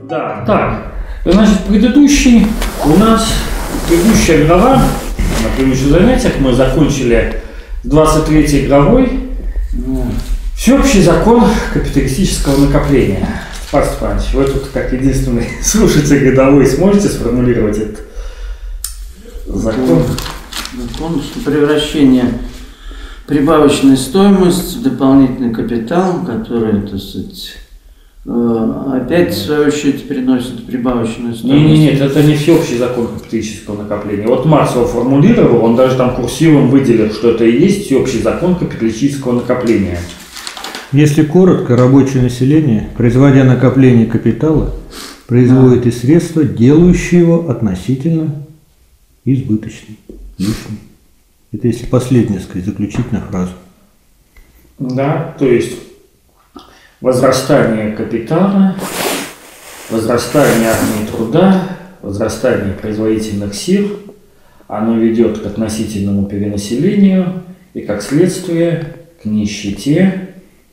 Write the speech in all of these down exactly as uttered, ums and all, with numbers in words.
Да, так. Значит, предыдущий у нас, предыдущая глава, на предыдущих занятиях мы закончили с двадцать третьей главой «Всеобщий закон капиталистического накопления». Спас Степанович, вы тут как единственный слушатель годовой сможете сформулировать этот закон? Закон превращения прибавочной стоимости в дополнительный капитал, который, так сказать, опять, в свою очередь, приносит прибавочную стоимость. Нет, нет, нет, это не всеобщий закон капиталистического накопления. Вот Маркс его формулировал, он даже там курсивом выделил, что это и есть всеобщий закон капиталистического накопления. Если коротко, рабочее население, производя накопление капитала, производит и средства, делающие его относительно избыточным, лишним. Это если последняя, сказать, заключительная фраза. Да, то есть возрастание капитала, возрастание армии труда, возрастание производительных сил, оно ведет к относительному перенаселению и, как следствие, к нищете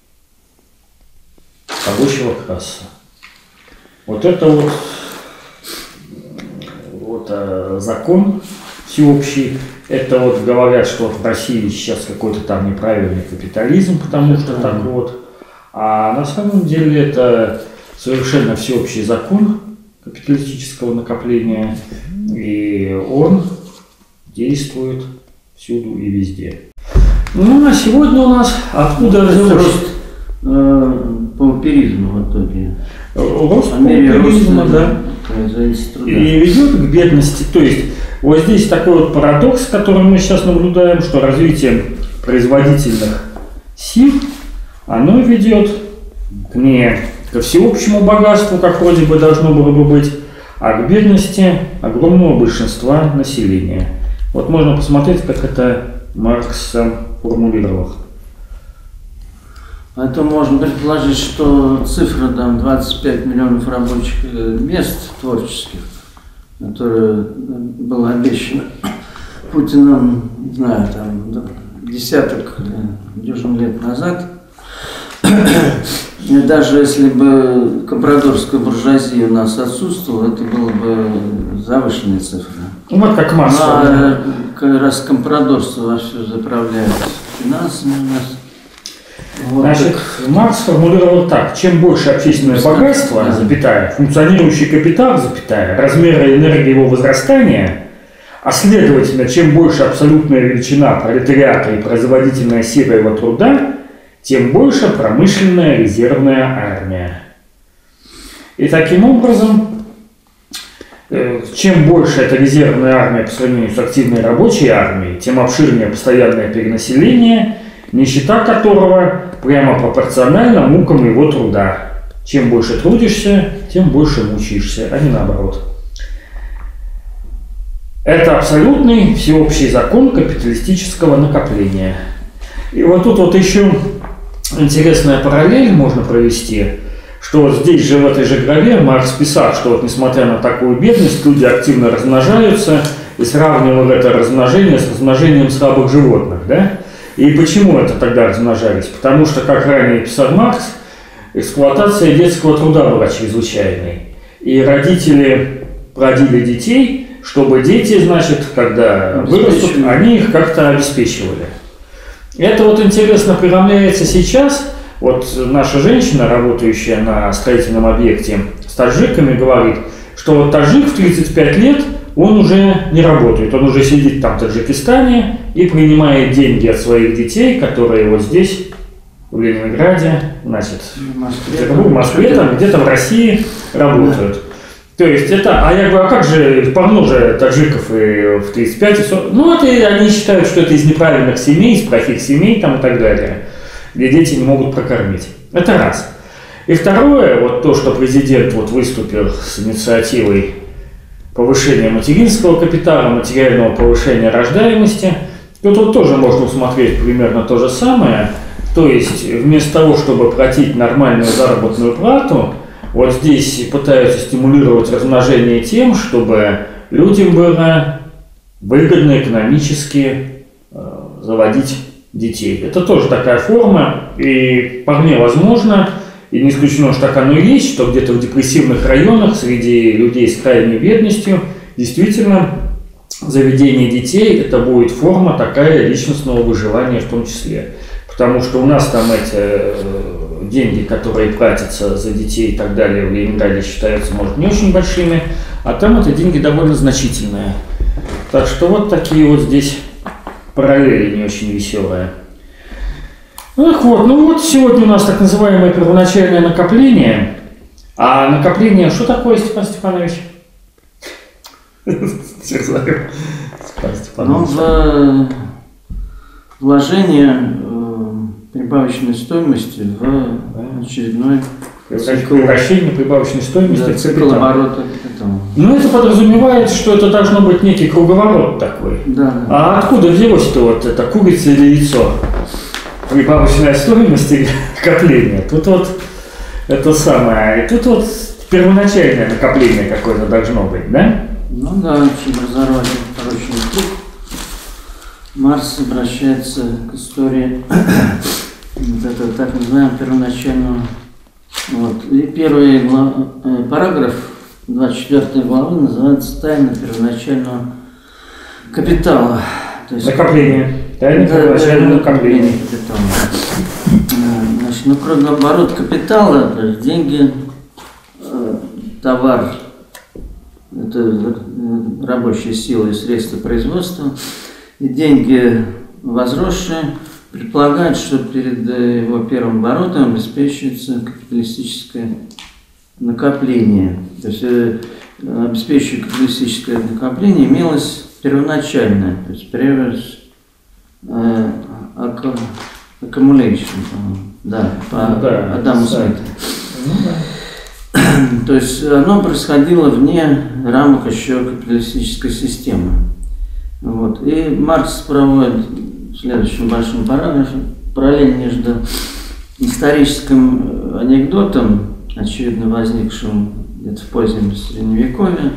рабочего класса. Вот это вот, вот а, закон всеобщий. Это вот говорят, что в России сейчас какой-то там неправильный капитализм, потому что так вот. А на самом деле это совершенно всеобщий закон капиталистического накопления, и он действует всюду и везде. Ну а сегодня у нас откуда рост э, пауперизма в итоге? Рост пауперизма, да. И ведет к бедности. То есть вот здесь такой вот парадокс, который мы сейчас наблюдаем, что развитие производительных сил, оно ведет не ко всеобщему богатству, как вроде бы должно было бы быть, а к бедности огромного большинства населения. Вот можно посмотреть, как это Маркс формулировал. Это можно предположить, что цифра там двадцать пять миллионов рабочих мест творческих, которые было обещано Путиным, не знаю, там десяток дюжин лет назад. И даже если бы компрадорская буржуазия у нас отсутствовала, это было бы завышенная цифра. Вот как Маркс. А как раз компрадорство вовсю заправляет финансами у нас. Вот. Значит, Маркс сформулировал так: чем больше общественное богатство, да, запятая, функционирующий капитал, запятая, размеры энергии его возрастания, а следовательно, чем больше абсолютная величина пролетариата и производительная сила его труда, тем больше промышленная резервная армия. И таким образом, чем больше эта резервная армия по сравнению с активной рабочей армией, тем обширнее постоянное перенаселение, нищета которого прямо пропорциональна мукам его труда. Чем больше трудишься, тем больше мучаешься, а не наоборот. Это абсолютный всеобщий закон капиталистического накопления. И вот тут вот еще интересная параллель можно провести, что вот здесь же, в этой же главе, Маркс писал, что вот несмотря на такую бедность, люди активно размножаются, и сравнивал это размножение с размножением слабых животных, да? И почему это тогда размножались? Потому что, как ранее писал Маркс, эксплуатация детского труда была чрезвычайной. И родители родили детей, чтобы дети, значит, когда вырастут, они их как-то обеспечивали. Это вот интересно преломляется сейчас. Вот наша женщина, работающая на строительном объекте с таджиками, говорит, что вот таджик в тридцать пять лет, он уже не работает, он уже сидит там в Таджикистане и принимает деньги от своих детей, которые вот здесь, в Ленинграде, значит, в Москве, в Москве там где-то в России работают. То есть это, а я говорю, а как же полно же таджиков и в тридцать пять, и сорок, ну это они считают, что это из неправильных семей, из плохих семей там и так далее, где дети не могут прокормить. Это раз. И второе, вот то, что президент вот выступил с инициативой повышения материнского капитала, материального повышения рождаемости, тут вот тоже можно усмотреть примерно то же самое. То есть вместо того, чтобы платить нормальную заработную плату, вот здесь пытаются стимулировать размножение тем, чтобы людям было выгодно экономически э, заводить детей. Это тоже такая форма, и вполне возможно, и не исключено, что так оно и есть, что где-то в депрессивных районах среди людей с крайней бедностью действительно заведение детей – это будет форма такая личностного выживания в том числе. Потому что у нас там эти деньги, которые платятся за детей и так далее, в Ленинграде считаются, может, не очень большими, а там это деньги довольно значительные. Так что вот такие вот здесь параллели не очень веселые. Ах, вот, ну вот сегодня у нас так называемое первоначальное накопление. А накопление, что такое, Степан Степанович? Ну, в вложение прибавочной стоимости в очередной превращение прибавочной стоимости да, в цикл оборота капитала. Ну, это подразумевает, что это должно быть некий круговорот такой. Да. А откуда взялось-то вот это курица или яйцо? Прибавочная стоимость или накопление? Тут вот это самое, тут вот первоначальное накопление какое-то должно быть, да? Ну да, чтобы разорвать порочный круг, Маркс обращается к истории вот этого так называемого первоначального. Вот. И первый глав... параграф двадцать четвёртой главы называется «Тайна первоначального капитала». То есть... Накопление. Тайна первоначального накопления капитала. Значит, ну, кругооборот капитала, то есть деньги, товар, это рабочая сила и средства производства, и деньги возросшие предполагают, что перед его первым оборотом обеспечивается капиталистическое накопление. То есть обеспечивающее капиталистическое накопление имелось первоначальное, то есть previous э, accumulation, да, по ну, да, Адаму Смиту. Ну, да. То есть оно происходило вне рамок еще капиталистической системы. Вот. И Маркс проводит в следующем большом параграфе параллель между историческим анекдотом, очевидно возникшим где-то в позднем Средневековье,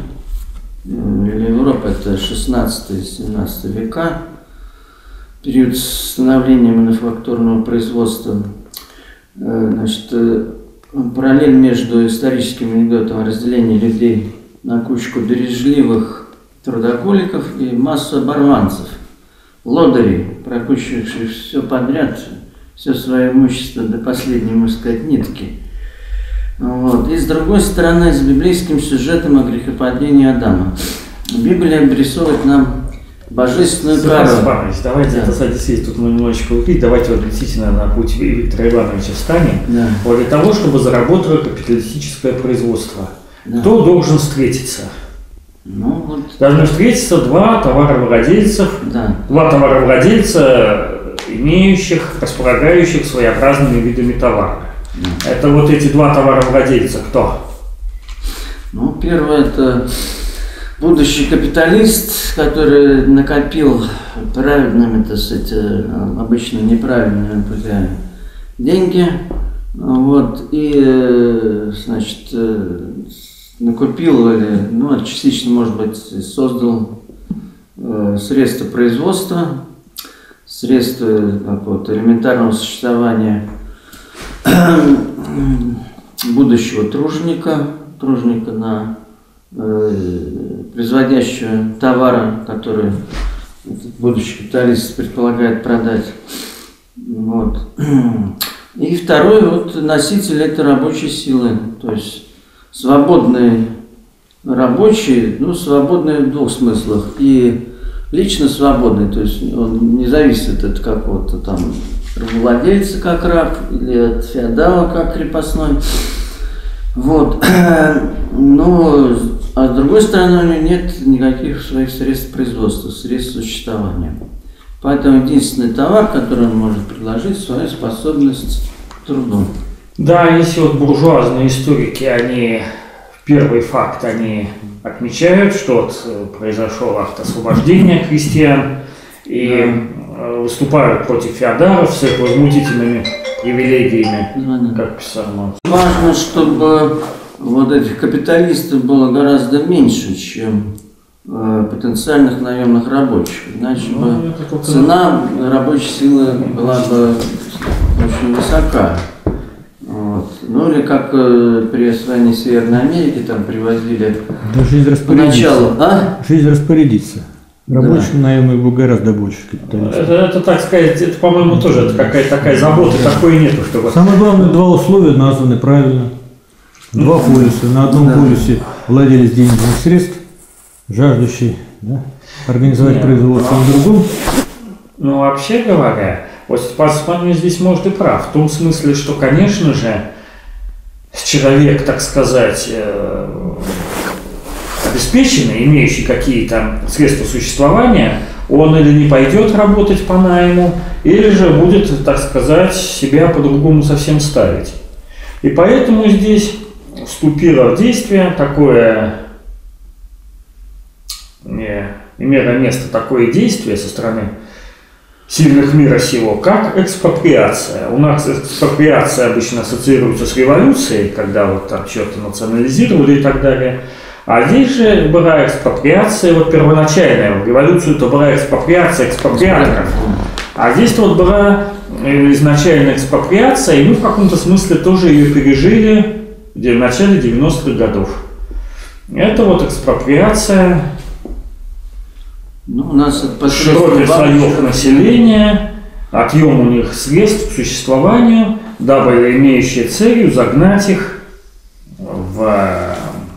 Европа это шестнадцатый-семнадцатый века, период становления мануфактурного производства. Значит, параллель между историческим анекдотом о разделении людей на кучку бережливых трудоголиков и массу оборванцев, лодырей, прокучивших все подряд, все свое имущество до последней, можно сказать, нитки. Вот. И с другой стороны, с библейским сюжетом о грехопадении Адама. Библия обрисовывает нам божественную кару. Давайте, да. Это здесь тут мы немножечко упить, давайте вот действительно на путь Виктора Ивановича встанем. Да. Вот для того, чтобы заработало капиталистическое производство. Да. Кто должен встретиться? Ну, вот. Должны встретиться два товаровладельцев, да. два товаровладельца, имеющих, располагающих своеобразными видами товара. Да. Это вот эти два товаровладельца кто? Ну, первое это будущий капиталист, который накопил правильными, так сказать, обычно неправильными путями деньги, вот, и, значит, накупил или, ну, частично, может быть, создал э, средства производства, средства какого-то элементарного существования будущего труженика, труженика на э, производящего товара, который будущий капиталист предполагает продать. Вот. И второй вот носитель этой рабочей силы, то есть свободный рабочий, ну, свободный в двух смыслах. И лично свободный, то есть он не зависит от какого-то там рабовладельца как раб или от феодала как крепостной. Вот. Но, а с другой стороны, у него нет никаких своих средств производства, средств существования. Поэтому единственный товар, который он может предложить, свою способность к труду. Да, если вот буржуазные историки, они первый факт, они отмечают, что вот произошло акт освобождения крестьян и да. выступают против феодалов с их возмутительными привилегиями, да. как писал Маркс. Важно, чтобы вот этих капиталистов было гораздо меньше, чем э, потенциальных наемных рабочих. Иначе ну, бы только... цена рабочей силы была бы очень высока. Вот. Ну или как э, при освоении Северной Америки там привозили Да, жизнь распорядится. поначалу, а? Жизнь распорядится. Рабочим Да. наемных был гораздо больше капиталистов. Это, это, так сказать, это, по-моему, тоже это какая-то такая забота, такой нету, чтобы... Самое главное, два условия названы правильно. Два полюса. На одном Да. полюсе владелец денежных средств, жаждущий, да, организовать Нет. производство, на другом. Ну, вообще говоря, вот Степан здесь может и прав, в том смысле, что, конечно же, человек, так сказать, э, обеспеченный, имеющий какие-то средства существования, он или не пойдет работать по найму, или же будет, так сказать, себя по-другому совсем ставить. И поэтому здесь вступило в действие такое, не, имело место такое действие со стороны сильных мира сего, как экспроприация. У нас экспроприация обычно ассоциируется с революцией, когда вот там что-то национализировали и так далее. А здесь же была экспроприация, вот первоначальная, в революцию это была экспроприация экспроприаторов. А здесь вот была изначальная экспроприация, и мы в каком-то смысле тоже ее пережили в начале девяностых годов. Это вот экспроприация Ну, у нас это широких слоев населения, отъем у них средств к существованию, дабы имеющие целью загнать их в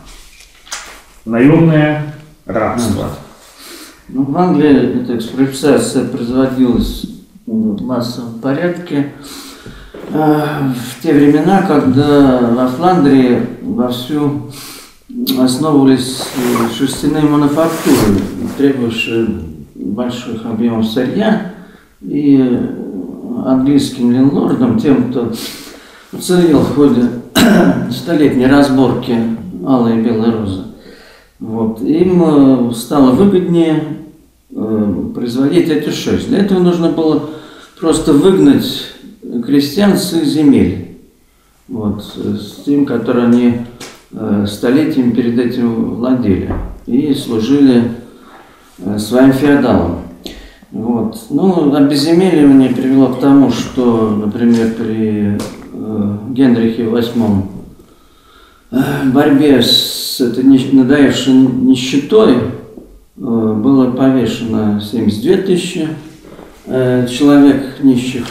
наемное рабство. Ну, в Англии эта экспроприация производилась в массовом порядке э, в те времена, когда во Фландрии вовсю основывались шерстяные мануфактуры, требовавшие больших объемов сырья, и английским лендлордам, тем, кто уцелел в ходе столетней разборки алой и белой розы, вот, им стало выгоднее э, производить эту шерсть. Для этого нужно было просто выгнать крестьян с их земель, вот, с тем, которые они э, столетиями перед этим владели и служили э, своим феодалам. Вот. Ну, обезземеливание привело к тому, что, например, при э, Генрихе восьмом борьбе с этой надоевшей нищетой было повешено семьдесят две тысячи человек нищих,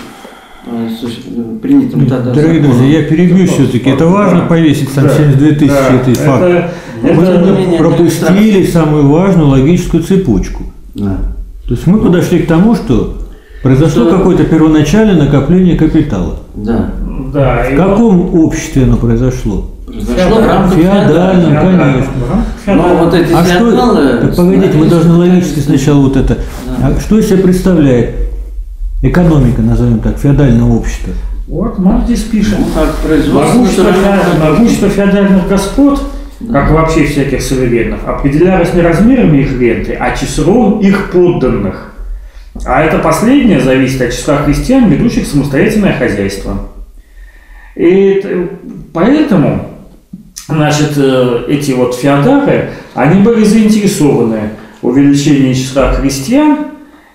принятым тогда Дорогие законом. друзья, я перебью все-таки. Это важно повесить там Да. семьдесят две тысячи, Да. это факт. Это- Мы это- тогда менее пропустили самую важную логическую цепочку. Да. То есть мы подошли к тому, что произошло Что- какое-то первоначальное накопление капитала. Да. Да, В каком обществе оно произошло? Произошло в рамках Феодальном, феодала. конечно. Но вот эти А что? феодалы... Так погодите, мы должны логически становились- сначала вот это. А что из себя представляет экономика, назовем так, феодального общества? Вот Марк здесь пишет. Ну, как производство... Могущество, феодальных, могущество феодальных господ, Да. как вообще всяких суверенов, определялось не размерами их ренты, а числом их подданных. А это последнее зависит от числа крестьян, ведущих самостоятельное хозяйство. И т- поэтому, значит, э, эти вот феодалы, они были заинтересованы в увеличении числа крестьян,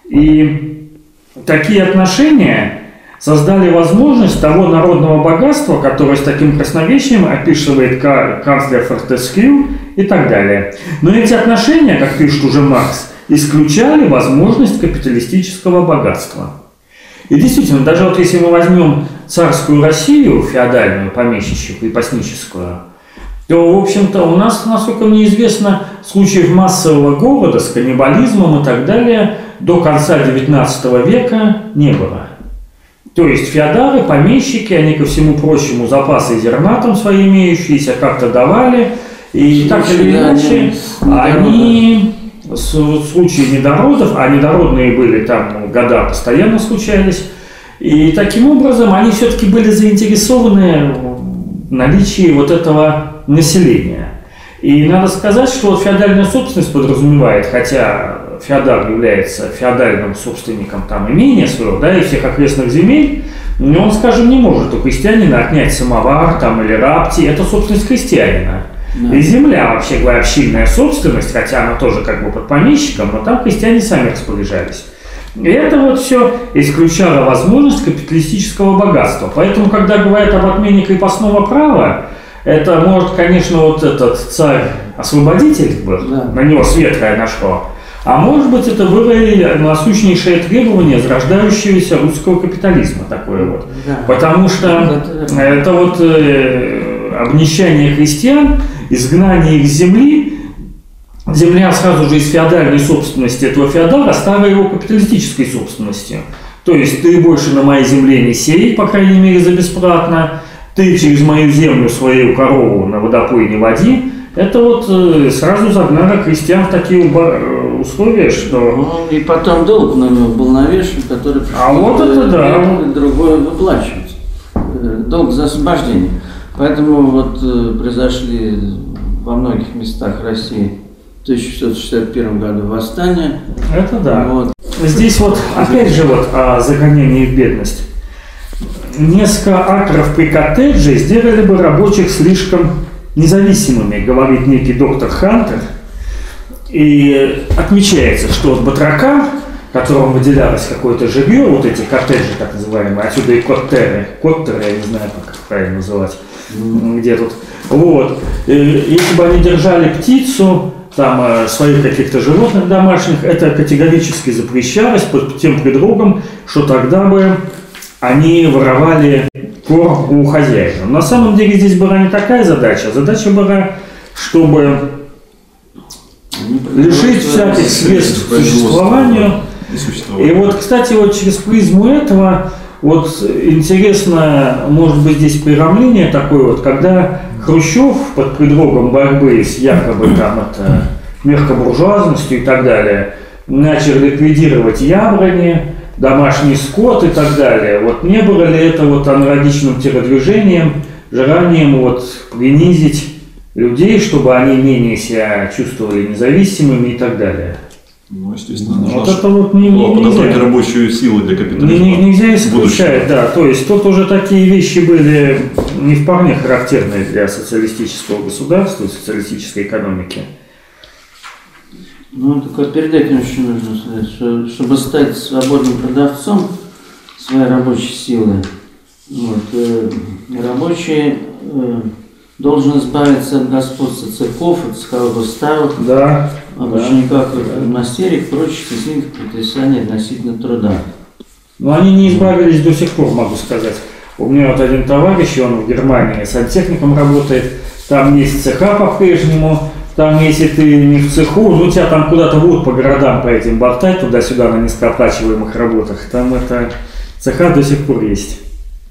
и такие отношения создали возможность того народного богатства, которое с таким красноречием описывает ка- канцлер Фортескью и так далее. Но эти отношения, как пишет уже Маркс, исключали возможность капиталистического богатства. И действительно, даже вот если мы возьмем царскую Россию, феодальную, помещичью, крепостническую, то, в общем-то, у нас, насколько мне известно, случаев массового голода с каннибализмом и так далее до конца девятнадцатого века не было. То есть феодалы, помещики, они, ко всему прочему, запасы зерна там свои имеющиеся как-то давали, и так или Да, иначе, они- они в случае недородов, а недородные были там ну, года постоянно случались, и таким образом они все-таки были заинтересованы в наличии вот этого населения. И надо сказать, что вот феодальная собственность подразумевает, хотя феодал является феодальным собственником там имения своего, да, и всех окрестных земель, но он, скажем, не может у крестьянина отнять самовар там или рабти, это собственность крестьянина. Да. И земля, вообще говоря, общинная собственность, хотя она тоже как бы под помещиком, но там крестьяне сами распоряжались. И это вот все исключало возможность капиталистического богатства. Поэтому, когда говорят об отмене крепостного права, это может, конечно, вот этот царь-освободитель был, да. На него светлое нашло. А может быть, это было и насущнейшее требование зарождающегося русского капитализма такое вот. Да. Потому что да, это вот э, обнищание крестьян, изгнание их с земли, земля сразу же из феодальной собственности этого феодала стала его капиталистической собственностью. То есть ты больше на моей земле не сей, по крайней мере, за бесплатно, ты через мою землю свою корову на водопой не води. Это вот э, сразу загнало крестьян в такие условия, что... Ну, и потом долг на него был навешен, который... А вот это да. Другое выплачивать. Долг за освобождение. Поэтому вот э, произошли во многих местах России в тысяча шестьсот шестьдесят первом году восстания. Это да. Вот. Здесь вот, опять же, вот о загонении в бедность. Несколько акров при коттедже сделали бы рабочих слишком независимыми, говорит некий доктор Хантер. И отмечается, что вот батракам, которым выделялось какое-то жилье, вот эти коттеджи так называемые, отсюда и коттеры, коттеры, я не знаю, как их правильно называть, mm-hmm. где тут, вот, и если бы они держали птицу, там, своих каких-то животных домашних, это категорически запрещалось под тем предлогом, что тогда бы они воровали корм у хозяина. Но на самом деле здесь была не такая задача, задача была, чтобы лишить всяких средств к существованию. И вот, кстати, вот через призму этого, вот интересно, может быть, здесь преломление такое вот, когда Хрущев под предлогом борьбы с якобы там это мелкобуржуазностью и так далее начал ликвидировать яблони, домашний скот и так далее. Вот не было ли это вот аналогичным телодвижением, желанием вот принизить людей, чтобы они менее себя чувствовали независимыми и так далее? Ну, естественно, вот это вот не, не, нельзя. Рабочую силу для капитализма. Не, нельзя исключать, да. То есть тут уже такие вещи были не вполне характерные для социалистического государства, социалистической экономики. Ну, только перед этим еще нужно сказать, что чтобы стать свободным продавцом своей рабочей силы, вот, э, рабочий э, должен избавиться от господства цехов, от цеховых уставов, да, об да, учениках да. мастерик, прочих стеснительных предписаний относительно труда. Но они не избавились до сих пор, могу сказать. У меня вот один товарищ, он в Германии сантехником работает, там есть цеха по-прежнему. Там, если ты не в цеху, ну тебя там куда-то будут по городам по этим болтать, туда-сюда на низкооплачиваемых работах. Там это цеха до сих пор есть.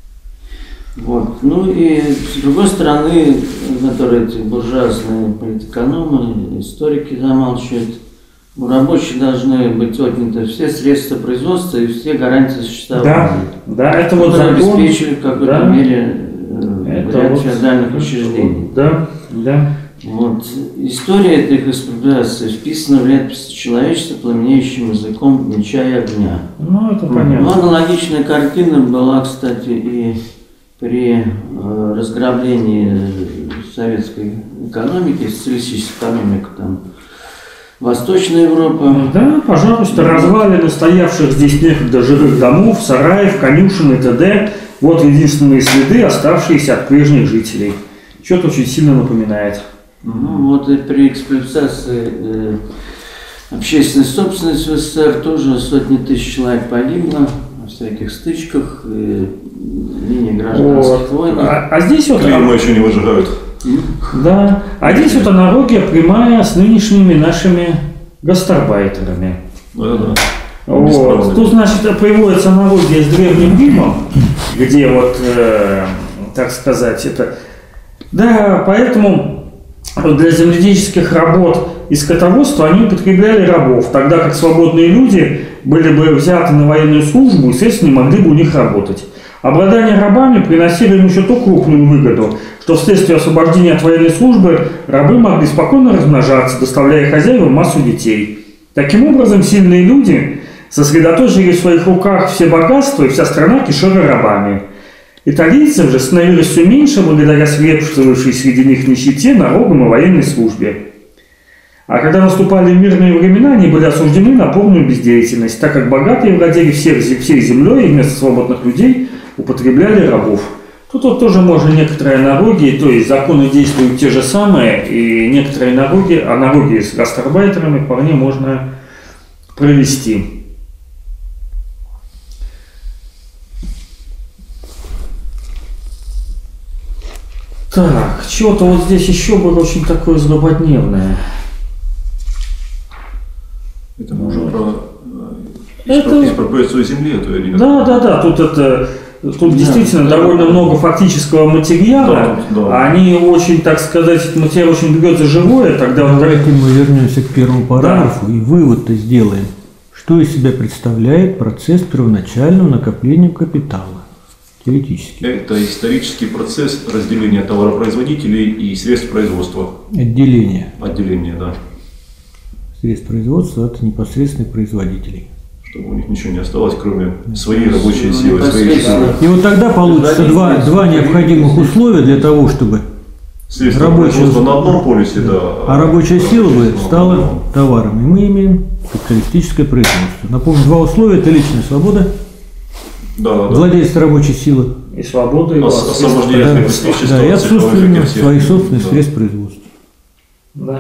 Вот. Ну и с другой стороны, которые эти буржуазные политэкономы, историки замалчивают, у рабочих должны быть отняты все средства производства и все гарантии существования. Да, да, это вот закон. Обеспечивают в какой-то да, мере ряд вот, феодальных учреждений. Да, да. Вот. История этой экспроприации вписана в летопись человечества пламенеющим языком меча и огня. Ну, это понятно. Но аналогичная картина была, кстати, и при э, разграблении советской экономики, социалистической экономики, там, Восточная Европа. Да, пожалуйста, да. Развалины стоявших здесь некогда жилых домов, сараев, конюшен и т.д. Вот единственные следы, оставшиеся от прежних жителей. Что-то очень сильно напоминает. Ну, вот и при эксплуатации э, общественной собственности в СССР тоже сотни тысяч человек погибло во всяких стычках, э, линии гражданских вот. войн. А, а здесь вот... Клейма еще не выжигают. Да. А здесь вот аналогия прямая с нынешними нашими гастарбайтерами. Да, да. Вот. Тут, значит, приводится аналогия с Древним Римом, где вот, э, так сказать, это... Да, поэтому для земледельческих работ и скотоводства они употребляли рабов, тогда как свободные люди были бы взяты на военную службу и, естественно, не могли бы у них работать. Обладание рабами приносили им еще ту крупную выгоду, что вследствие освобождения от военной службы рабы могли спокойно размножаться, доставляя хозяевам массу детей. Таким образом, сильные люди сосредоточили в своих руках все богатства, и вся страна кишела рабами. Итальянцев же становилось все меньше благодаря свирепствовавшей среди них нищете, налогам и военной службе. А когда наступали мирные времена, они были осуждены на полную бездеятельность, так как богатые владели всех, всей землей и вместо свободных людей употребляли рабов. Тут вот тоже можно некоторые аналогии, то есть законы действуют те же самые, и некоторые аналогии, аналогии с гастарбайтерами вполне можно провести. Так, что-то вот здесь еще было очень такое злободневное. Это мы уже про Это- экспроприацию земли, это или нет? Да, да, да, тут это, тут Да, действительно да, довольно да. много фактического материала. Да, да. Они очень, так сказать, этот материал очень бьет за живое, тогда вот Давайте мы вернемся к первому параграфу и вывод-то сделаем. Что из себя представляет процесс первоначального накопления капитала? Теоретически. Это исторический процесс разделения товаропроизводителей и средств производства. Отделение Отделение, да. средств производства от непосредственных производителей. Чтобы у них ничего не осталось, кроме своей рабочей силы, своей Непосредственно. И вот тогда получится два, два необходимых условия для того, чтобы средства Рабочая- производства на одном полюсе, да. а рабочая сила бы на стала другом. товаром. И мы имеем капиталистическое производство. Напомню, два условия – это личная свобода, Да, да, да. владельство рабочей силы, и свобода, и Ос- власть. освобождение от да, крепостничества, да, и от цифровых отсутствие этих своих всех. собственных Да. средств производства. Да.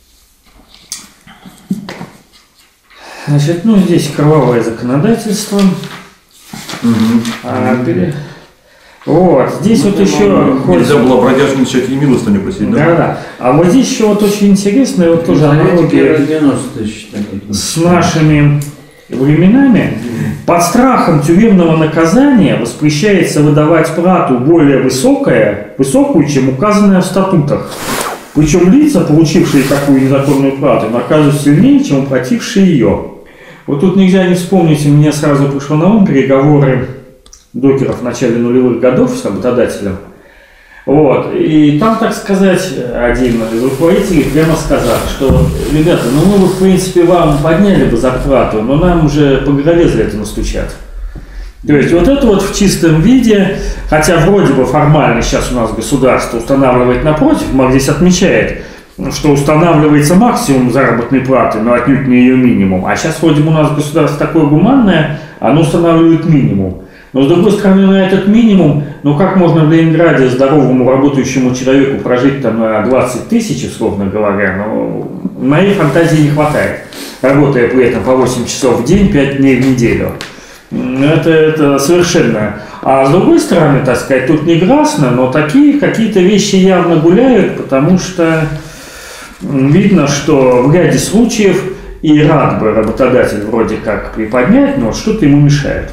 Значит, ну здесь кровавое законодательство. Мгм. А, пере- Вот, здесь вот еще Нельзя было бродяжничать и милостыню просить, Да, да? да. А вот здесь еще вот очень интересно, вот тоже аналогия девяносто считать. с нашими временами. Под страхом тюремного наказания воспрещается выдавать плату более высокая, высокую, чем указанная в статутах. Причем лица, получившие такую незаконную плату, наказывают сильнее, чем уплатившие ее. Вот тут нельзя не вспомнить, у меня сразу пришло на ум переговоры докеров в начале нулевых годов с работодателем. Вот. И там, так сказать, один из руководителей прямо сказал, что, ребята, ну мы бы, в принципе, вам подняли бы зарплату, но нам уже по голове за это настучат. То есть вот это вот в чистом виде, хотя вроде бы формально сейчас у нас государство устанавливает напротив, МАК здесь отмечает, что устанавливается максимум заработной платы, но отнюдь не ее минимум. А сейчас вроде бы у нас государство такое гуманное, оно устанавливает минимум. Но с другой стороны, на этот минимум, ну как можно в Ленинграде здоровому работающему человеку прожить там на двадцать тысяч, условно говоря, но моей фантазии не хватает, работая при этом по восемь часов в день, пять дней в неделю. Это, это совершенно. А с другой стороны, так сказать, тут негласно, но такие какие-то вещи явно гуляют, потому что видно, что в ряде случаев и рад бы работодатель вроде как приподнять, но что-то ему мешает.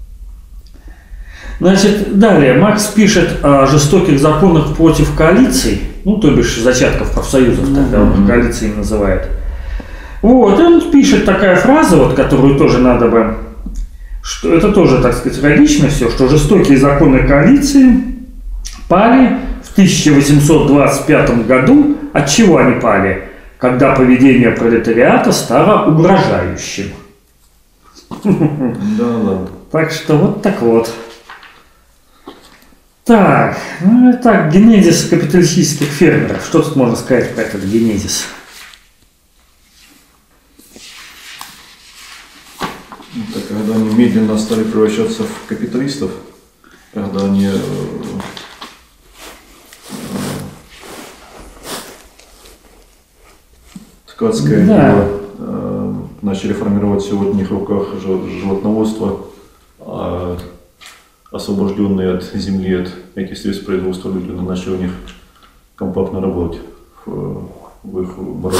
Значит, далее Маркс пишет о жестоких законах против коалиций, ну, то бишь зачатков профсоюзов, тогда он их коалиции называет. Вот, и он пишет такая фраза, вот, которую тоже надо бы, что это тоже, так сказать, логично все, что жестокие законы коалиции пали в тысяча восемьсот двадцать пятом году. От чего они пали? Когда поведение пролетариата стало угрожающим. Да, да. Так что вот так вот. Так, ну и так, генезис капиталистических фермеров. Что тут можно сказать про этот генезис? Это когда они медленно стали превращаться в капиталистов, когда они э, ткацкое Да. дело э, начали формировать все в одних руках жи- животноводство, а освобожденные от земли, от этих средств производства люди начали у них компактно работать в, в их бараках.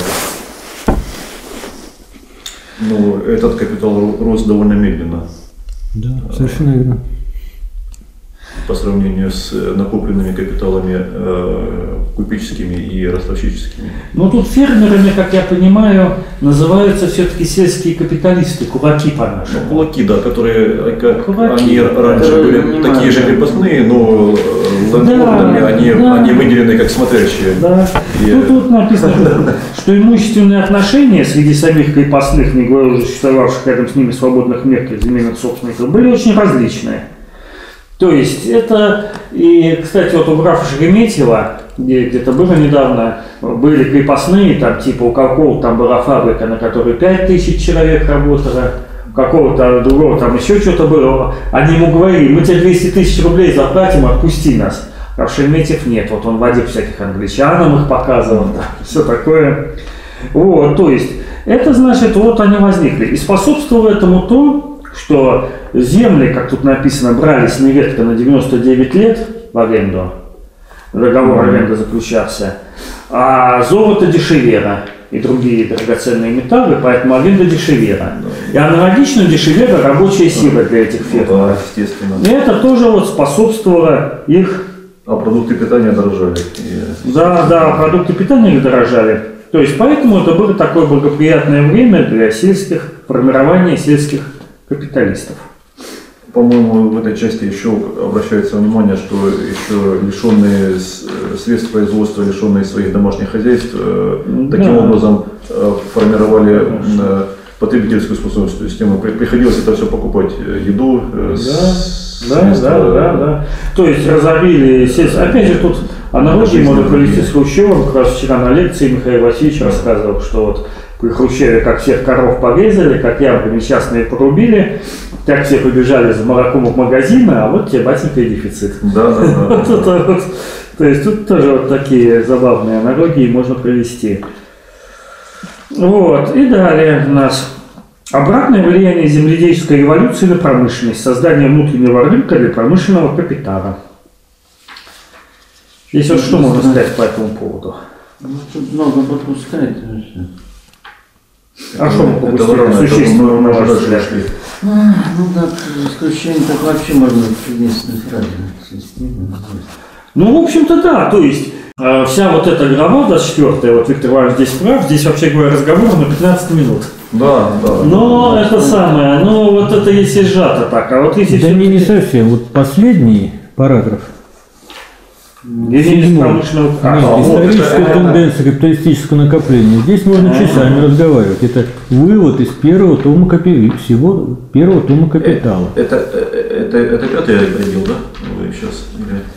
Но этот капитал рос довольно медленно Да, совершенно верно. по сравнению с накопленными капиталами э, купеческими и ростовщическими. Ну тут фермерами, как я понимаю, называются все-таки сельские капиталисты, кулаки Ну, по-нашему. кулаки, да, которые, как Кулаки, они раньше которые были занимают, такие же да. крепостные, но э, лендлордами, Да, они, да. они выделены как смотрящие. Да. И- Ну, тут написано, что, что имущественные отношения среди самих крепостных, не говоря уже существовавших рядом с ними свободных мелких земельных собственников, были очень различные. То есть это, и, кстати, вот у графа Шереметьева где где-то было недавно, были крепостные, там типа у какого-то там была фабрика, на которой пять тысяч человек работало, у какого-то другого там еще что-то было. Они ему говорили: мы тебе двести тысяч рублей заплатим, отпусти нас. А Шереметьев нет, вот он водил всяких англичанам, их показывал, да, все такое. Вот, то есть, это значит, вот они возникли. И способствовало этому то, что земли, как тут написано, брались нередко на девяносто девять лет в аренду, договор аренды заключался, а золото дешевело и другие драгоценные металлы, поэтому аренда дешевела. И аналогично дешевела рабочая сила для этих фирм. Да, естественно. И это тоже вот способствовало их... А продукты питания дорожали. И... Да, да, продукты питания дорожали. То есть поэтому это было такое благоприятное время для сельских, формирования сельских капиталистов. По-моему, в этой части еще обращается внимание, что еще лишенные средств производства, лишенные своих домашних хозяйств, да. таким образом формировали Конечно. потребительскую способность. То есть им приходилось это все покупать, еду, да. С, да, да, да, да. То есть разорили сельское. Опять же, тут аналогии можно провести с Хрущевым. Как раз вчера на лекции Михаил Васильевич да. рассказывал, что вот при Хрущеве как всех коров порезали, как яблоки несчастные порубили, так все побежали за молоком в магазин, а вот тебе, батенька, и дефицит. Да, да, да. То есть тут тоже вот такие забавные аналогии можно привести. Вот, и далее у нас обратное влияние земледельческой революции на промышленность, создание внутреннего рынка для промышленного капитала. Здесь вот что можно сказать по этому поводу? Ну, тут много пропускает. А что мы пропустили? Существенно, мы на ваш уже взгляд. шли. Ну так, исключение так вообще можно в единственной фразе. Ну, в общем-то, да. То есть, э, вся вот эта глава двадцать четвёртая, вот Виктор Иванович здесь прав, здесь, вообще говоря, разговор на пятнадцать минут. Да, да. Но да, это да. самое, ну вот это если сжато так, а вот если... Да не, не совсем. Вот последний параграф. Седьмой. А, Нет, историческая вот, тенденция капиталистического накопления. Здесь можно часами разговаривать. Это вывод из первого тома капи... всего первого тома капитала. Это, это, это, это пятый отдел, да? Вы сейчас...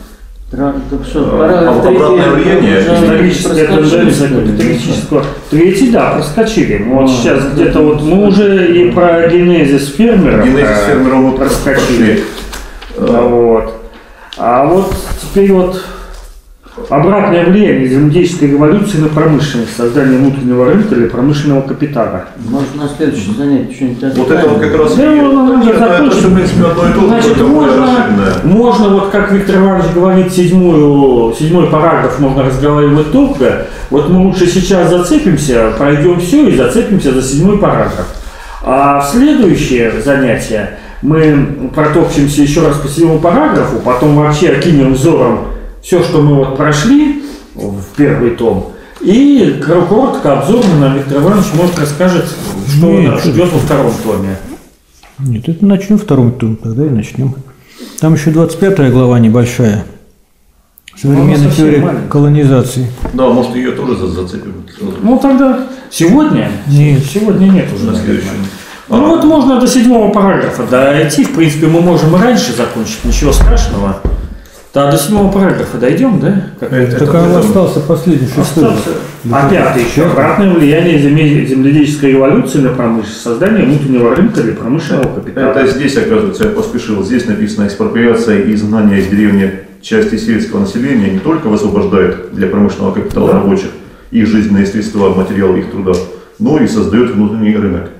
Обратное влияние, историческая тенденция капиталистического. Третий, да, проскочили. Вот сейчас где-то вот мы уже и про генезис фермеров Генезис фермеров вот проскочили. Вот. А вот теперь вот обратное влияние земледельческой революции на промышленность, создание внутреннего рынка для промышленного капитала. Может, на следующем занятии что-нибудь вот это вот как раз да, и... ну, нет, это, это, в принципе, одно и то же. Значит, можно, можно, вот как Виктор Иванович говорит, седьмую, седьмой параграф можно разговаривать долго. Вот мы лучше сейчас зацепимся, пройдем все и зацепимся за седьмой параграф. А в следующее занятие мы протопчемся еще раз по седьмому параграфу, потом вообще окинем взором все, что мы вот прошли в первый том, и коротко, обзорно нам Виктор Иванович может расскажет, что Нет, нас ждет во втором томе. Нет, это начнем второй том, тогда и начнем. Там еще двадцать пятая глава небольшая. Современная теория маленькая. Колонизации. Да, может, ее тоже зацепим. Ну тогда сегодня? Нет. Сегодня нет уже. На следующем. Ну а. вот можно до седьмого параграфа дойти. В принципе, мы можем и раньше закончить, ничего страшного. Да, до седьмого параграфа дойдем, да? Как это, так это остался последний шестой. А пятый еще. Обратное влияние земледельческой революции на промышленность, создание внутреннего рынка для промышленного капитала. Это здесь, оказывается, я поспешил. Здесь написано: экспроприация и изгнание из деревни части сельского населения не только высвобождает для промышленного капитала да. рабочих их жизненные средства, материалы их труда, но и создает внутренний рынок.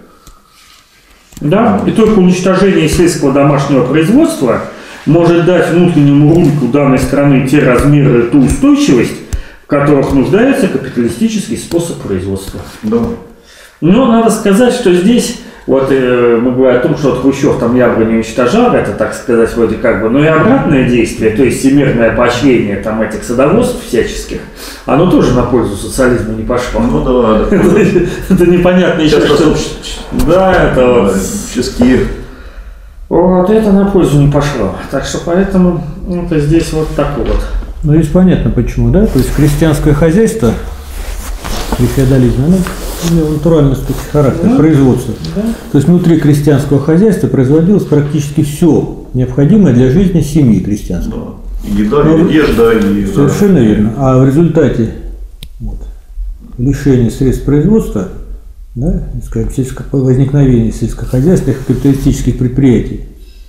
Да, и только уничтожение сельского домашнего производства может дать внутреннему рынку данной страны те размеры, ту устойчивость, в которых нуждается капиталистический способ производства. Да. Но надо сказать, что здесь, вот э, мы говорим о том, что Хрущев там явно не уничтожал, это, так сказать, вроде как бы, но и обратное действие, то есть всемирное поощрение там этих садоводств всяческих, оно тоже на пользу социализму не пошло. Ну да, да. Это непонятно еще, что... Да, это вот... Ческие. Вот это на пользу не пошло. Так что поэтому это здесь вот такой вот. Ну здесь понятно почему, да? То есть крестьянское хозяйство при феодализме, оно натурально характер да. производства. Да. То есть внутри крестьянского хозяйства производилось практически все необходимое для жизни семьи крестьянской. Да. И еда, Ну, и одежда, и... да. Совершенно верно. А в результате вот, лишения средств производства, да, скажем, сельско- возникновения сельскохозяйственных и капиталистических предприятий,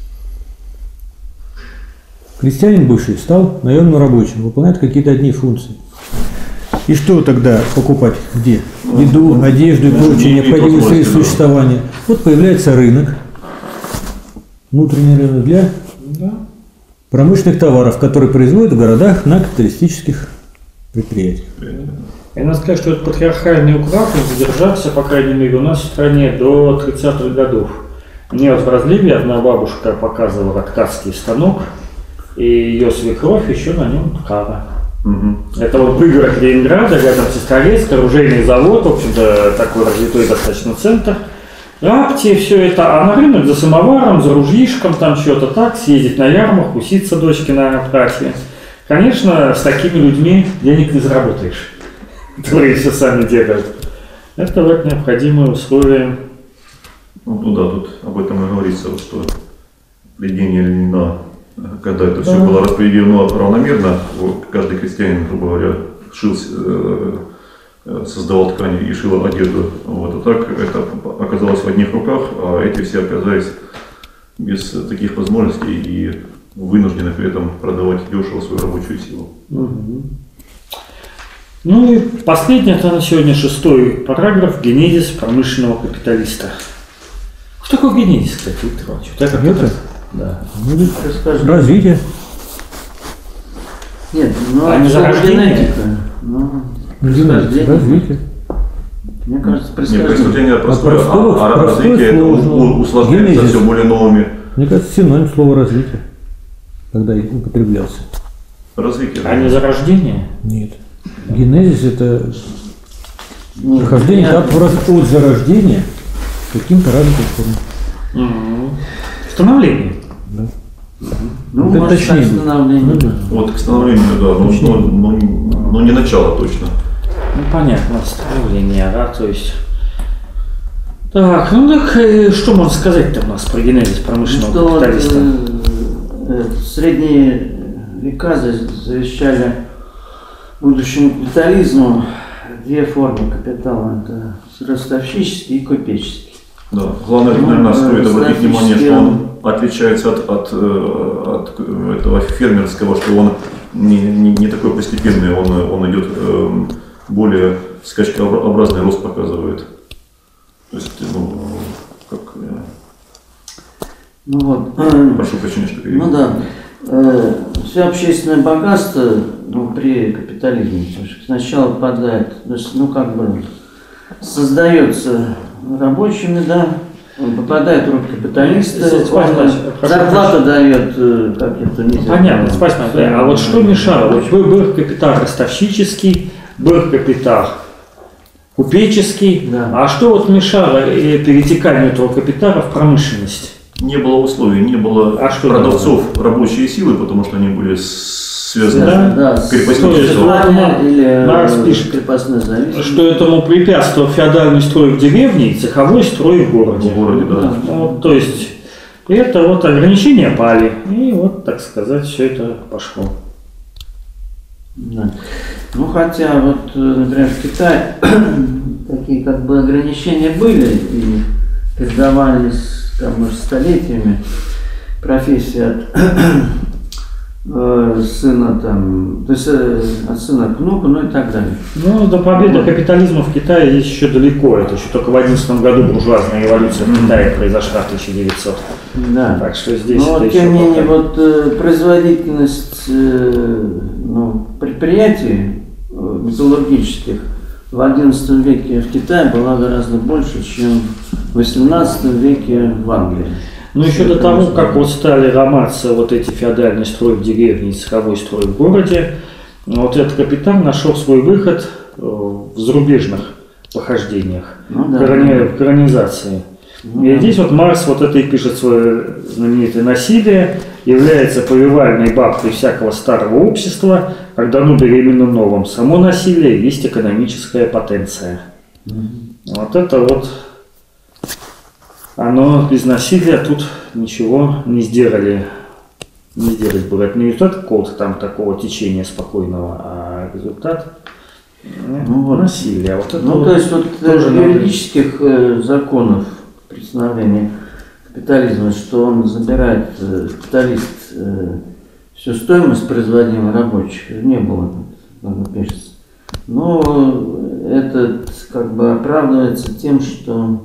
крестьянин бывший стал наемным рабочим, выполняет какие-то одни функции. И что тогда покупать где? Еду, одежду и прочие необходимые средства существования. Вот появляется рынок, внутренний рынок для Да. промышленных товаров, которые производят в городах на капиталистических предприятиях. И надо сказать, что этот патриархальный уклад задержался, по крайней мере, у нас в стране до тридцатых годов. Мне вот в Разливе одна бабушка показывала ткацкий станок, и ее свекровь еще на нем ткала. Угу. Это вот пригород Ленинграда, рядом Сестрорецк, оружейный завод, в общем-то, такой развитой достаточно центр. Лапти, все это, а на рынок за самоваром, за ружьишком, там что-то так, съездить на ярмарку, уситься дочки на платье. Конечно, с такими людьми денег не заработаешь, которые все сами делают. Это вот необходимые условия. Ну, ну да, тут об этом и говорится, вот, что Ленина, Ленина, когда это все Да. было распределено равномерно, вот, каждый крестьянин, грубо говоря, шил, э, э, создавал ткани и шил одежду. Вот, а так это оказалось в одних руках, а эти все оказались без таких возможностей и вынуждены при этом продавать дешево свою рабочую силу. Угу. Ну и последний, это на сегодня шестой параграф, генезис промышленного капиталиста. Что такое генезис, кстати, Виктор Иванович? Вот я как-то- Это? Да. Ну, Расскажи. развитие. Нет, ну А не слово зарождение? генетика. Ну, Развитие. происхождение. развитие. Мне кажется, Нет, происхождение. происхождение простое, простого- а, а простое развитие это у- сложно. у- усложняется Генезис. все более новыми. Мне кажется, синоним слова развитие, когда и употреблялся. Развитие. А не зарождение? Нет. Генезис – это Нет, прохождение нет. этапа раз- от зарождения к каким-то развитым формам. Угу. Становление. Да. Ну, Это может, точнее так будет. становление. Ну, да. Вот к становлению, да, но, но, но- но не начало точно. Ну понятно, становление, да, то есть. Так, ну так э, что можно сказать-то у нас про генезис Ну, промышленного что вот, капиталиста? э, э, в средние века за- завещали будущему капитализму две формы капитала. Это ростовщический и купеческий. Да. Главное, Ну, наверное, э, стоит обратить внимание, что он статистически отличается от, от, э, от этого фермерского, что он не, не, не такой постепенный, он, он идет э, более скачкообразный рост показывает. То есть, ну, как... э, Ну вот. э, прошу прощения, что перебил. Ну да. Э, Все общественное богатство, ну, при капитализме то есть сначала попадает, то есть, ну как бы создается рабочими, да, он попадает в руки капиталиста, Спасибо, он спасибо. зарплату дает, э, как это не Понятно, спасибо. А вот что мешало? Вот был, был капитал ростовщический, был капитал купеческий, Да. а что вот мешало э, перетеканию этого капитала в промышленность? Не было условий, не было А что продавцов рабочей силы, потому что они были связаны Да. Да, с крепостным То есть числом. вот Мар- или Маркс э, пишет, крепостной зависимости. Что этому препятствовал феодальный строй в деревне и цеховой строй в городе. В городе, да. Вот, то есть это вот ограничения пали, и вот, так сказать, все это пошло. Да. Ну хотя вот, э, например, в Китае такие как бы ограничения были и передавались там, может, столетиями профессия от э, сына там, то есть э, от сына к внуку, ну и так далее. Ну, до победы капитализма в Китае есть еще далеко. Это еще только в одиннадцатом году буржуазная революция в Китае произошла, тысяча девятьсот. Да. Так что здесь Но это вот, еще тем не менее, пока. вот э, производительность э, ну, предприятий э, металлургических в одиннадцатом веке в Китае была гораздо больше, чем в восемнадцатом веке в Англии. Ну, еще до того, как вот стали ломаться вот эти феодальный строй в деревне и цеховой строй в городе, вот этот капитал нашел свой выход э, в зарубежных похождениях, Ну да. колони- в колонизации. Ну И да. здесь вот Маркс вот это и пишет свое знаменитое насилие, является повивальной бабкой всякого старого общества, когда оно беременно новым. Само насилие есть экономическая потенция. Вот это вот, оно без насилия тут ничего не сделали не сделать было. Это не результат какого-то там такого течения спокойного, а результат ну, вот. насилия. Вот это ну, вот то есть вот тоже юридических э, законов представления капитализма, что он забирает, э, капиталист, э, всю стоимость производимых рабочих, не было, надо пишется. Но это как бы оправдывается тем, что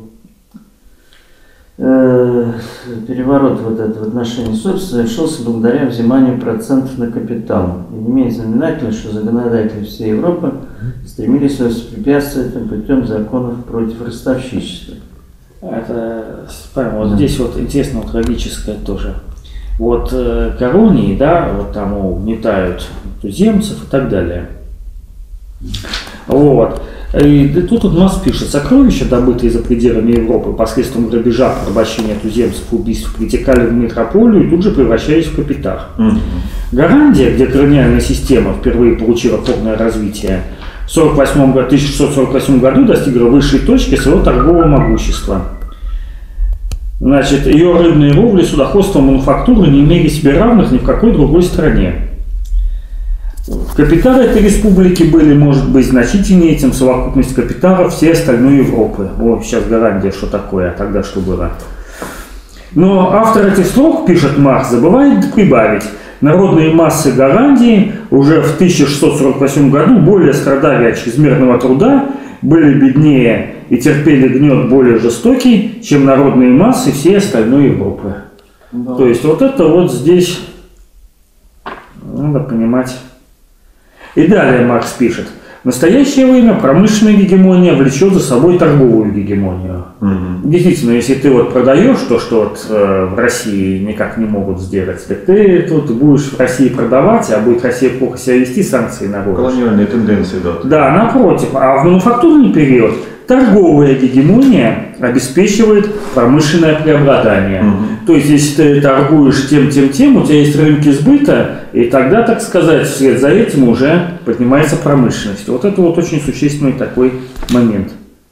э, переворот вот этот в отношении собственности совершился благодаря взиманию процентов на капитал. И не имеет знаменателя, что законодатели всей Европы стремились воспрепятствовать этим путем законов против ростовщичества. Это, вот да. Здесь вот интересно, вот логическое тоже. Вот э, колонии, да, вот там угнетают туземцев и так далее. Вот. И тут у нас пишет: сокровища, добытые за пределами Европы посредством грабежа, порабощения туземцев, убийств, притекали в метрополию и тут же превращались в капитал. Mm-hmm. Голландия, где колониальная система впервые получила полное развитие, в тысяча шестьсот сорок восьмом году достигла высшей точки своего торгового могущества. Значит, ее рыбные ловли, судоходство, мануфактуры не имели себе равных ни в какой другой стране. Капиталы этой республики были, может быть, значительнее, чем совокупность капиталов всей остальной Европы. О, сейчас Голландия, что такое, а тогда что было? Но автор этих строк, пишет Маркс, забывает прибавить: народные массы Голландии уже в тысяча шестьсот сорок восьмом году более страдали от чрезмерного труда, были беднее и терпели гнет более жестокий, чем народные массы всей остальной Европы. Да. То есть вот это вот здесь надо понимать. И далее Маркс пишет: в настоящее время промышленная гегемония влечет за собой торговую гегемонию. Mm-hmm. Действительно, если ты вот продаешь то, что вот, э, в России никак не могут сделать, так ты тут будешь в России продавать, а будет Россия плохо себя вести, санкции наложишь. Колониальные тенденции, да. Да, напротив. А в мануфактурный период торговая гегемония обеспечивает промышленное преобладание. Mm-hmm. То есть, если ты торгуешь тем, тем, тем, у тебя есть рынки сбыта, и тогда, так сказать, вслед за этим уже поднимается промышленность. Вот это вот очень существенный такой момент.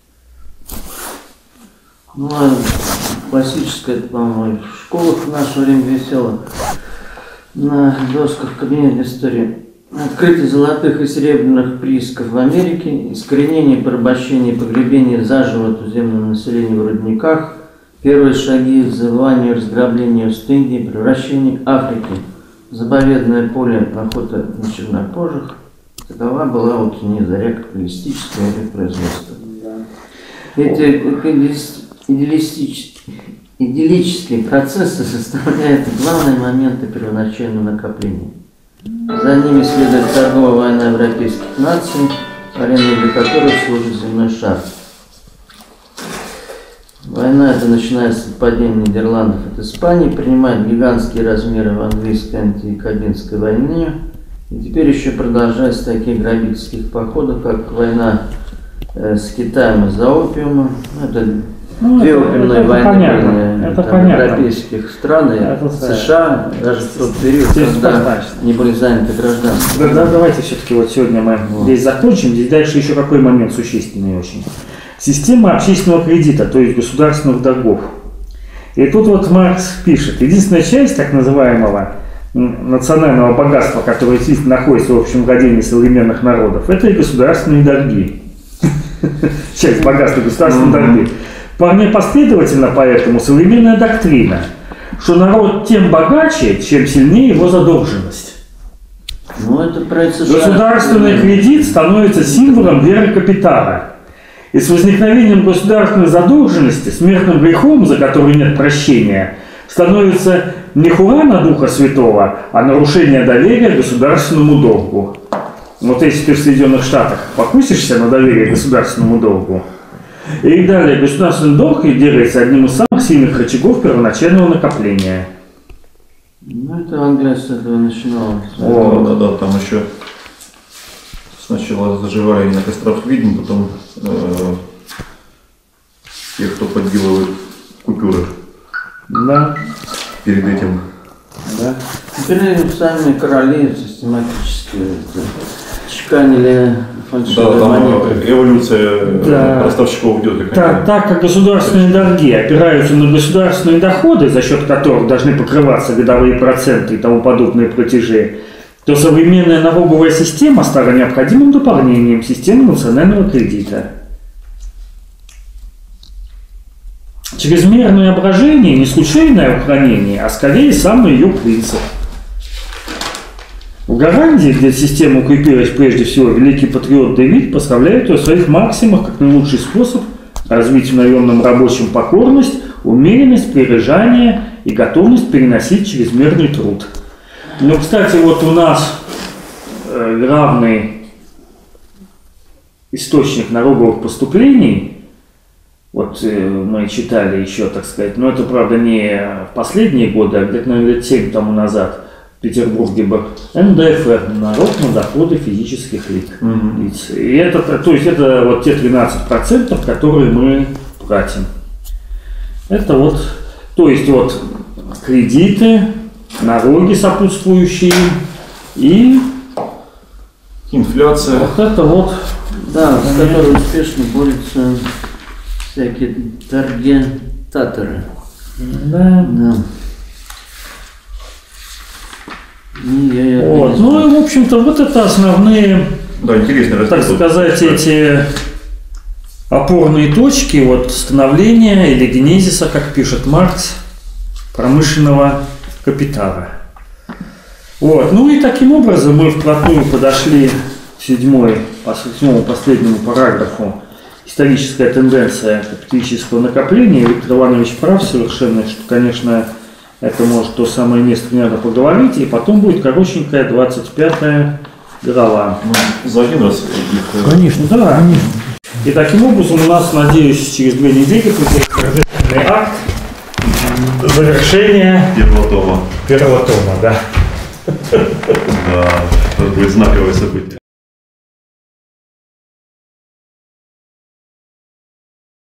Ну, а классическое, по-моему, в школах в наше время висело на досках в кабинете истории. Открытие золотых и серебряных приисков в Америке, искоренение, порабощение и погребение заживо туземного населения в рудниках, первые шаги в завоевании и разграблении Ост-Индии, превращение Африки в заповедное поле охоты на чернокожих. Такова была вот не заря капиталистическое производство. Эти идеалистические, идиллические процессы составляют главные моменты первоначального накопления. За ними следует торговая война европейских наций, ареной для которой служит земной шар. Война эта начинается с падения Нидерландов от Испании, принимает гигантские размеры в английской антиякобинской войне, и теперь еще продолжаются такие грабительских походов, как война э, с Китаем из-за опиума. Это ну, две это, опиумные это войны понятно, были, это там, понятно. европейских стран, это США, даже в тот период, когда не были заняты гражданством. Да, да, давайте все-таки вот сегодня мы вот здесь закончим. Здесь дальше еще какой момент существенный очень. Система общественного кредита, то есть государственных долгов. И тут вот Маркс пишет: единственная часть так называемого национального богатства, которое действительно находится в общем владении современных народов, это и государственные долги. Часть богатства государственных долги. Вполне последовательно поэтому современная доктрина, что народ тем богаче, чем сильнее его задолженность. Ну, это государственный кредит становится символом веры капитала. И с возникновением государственной задолженности, смертным грехом, за который нет прощения, становится не хура на Духа Святого, а нарушение доверия к государственному долгу. Вот если ты в Соединенных Штатах покусишься на доверие к государственному долгу, и далее государственный долг делается одним из самых сильных рычагов первоначального накопления. Ну, это Англия с этого начинала. О, да, да, там еще сначала заживали на кострах видно, потом э, те, кто подделывает купюры. Да. Перед этим. Да. Теперь сами короли систематически чеканили фальшивые Да, там монеты. эволюция Да. поставщиков идет Так, какая-то. так как государственные долги опираются на государственные доходы, за счет которых должны покрываться годовые проценты и тому подобные платежи, то современная налоговая система стала необходимым дополнением системы национального кредита. Чрезмерное брожение не случайное охранение, а скорее самый ее принцип. В Голландии, где система укрепилась прежде всего, великий патриот Давид поставляет ее в своих максимах как наилучший способ развить в наемном рабочем покорность, умеренность, прилежание и готовность переносить чрезмерный труд. Ну, кстати, вот у нас э, главный источник налоговых поступлений, вот э, мы читали еще, так сказать, но это, правда, не в последние годы, а где-то, наверное, лет семь тому назад в Петербурге был эн дэ эф эр, налог на доходы физических лиц. Мгм. И это, то есть это вот те тринадцать процентов, которые мы платим. Это вот, то есть вот кредиты, налоги сопутствующие и Инфляция. вот это вот. Да, с которой успешно борются всякие таргетаторы. Да. Да. Ну, я, я, Вот. Ну и в общем-то вот это основные, Да, интересный раздел. так тут. сказать, эти опорные точки вот становления или генезиса, как пишет Маркс, промышленного капитала. Вот. Ну и таким образом мы вплотную подошли к седьмой, по седьмому последнему параграфу «Историческая тенденция капиталистического накопления». Виктор Иванович прав совершенно, что, конечно, это может то самое место, не надо поговорить, и потом будет коротенькая двадцать пятая глава. Ну, за один раз их... э, Конечно, Да. конечно. И таким образом у нас, надеюсь, через две недели будет торжественный акт завершения Первого тома. первого тома, да. Да, это будет знаковое событие.